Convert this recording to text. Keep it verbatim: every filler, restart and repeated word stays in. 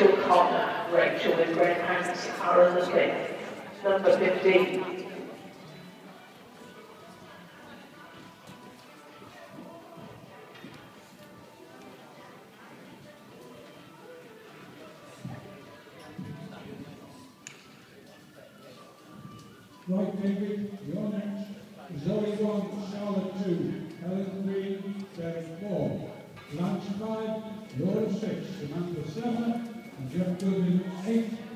Rachel Connor. Rachel with red pants, Aaron the Smith. Number fifteen. Right, David, you're next. Zoe one, Charlotte two, Helen three, Derek four. Lance five, Laura six, Samantha seven, and Jeff Goodman eight.